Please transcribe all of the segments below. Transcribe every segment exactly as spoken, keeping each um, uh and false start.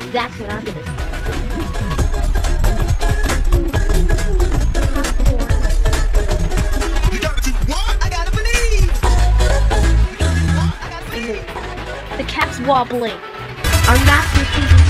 That's what I'm gonna do. You gotta do what? I gotta believe. The cap's wobbling. Our master is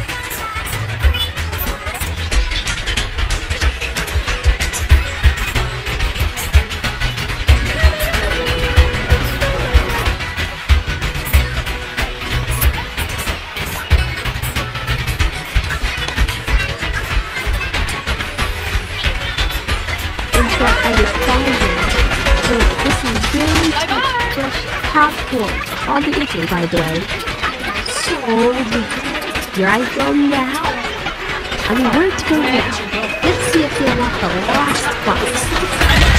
popcorn on the issue, by the way. So, your iPhone now? I mean, where to go now? Let's see if you'll want the last box.